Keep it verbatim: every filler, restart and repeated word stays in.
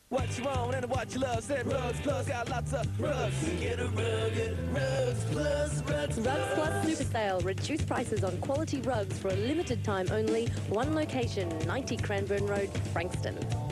What you want and what you love, said Rugs Plus, got lots of rugs. Get a rug at Rugs Plus, Rugs Plus. Rugs Plus Super Sale. Reduced prices on quality rugs for a limited time only. One location, ninety Cranbourne Road, Frankston.